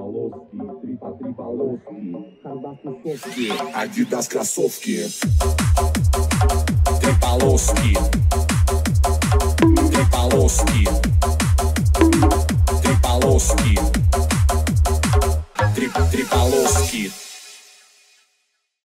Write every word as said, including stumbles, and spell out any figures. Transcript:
полоски, три по три полоски, Хандас кроссовки, Адидас кроссовки, три полоски, три полоски, три полоски, три, три полоски.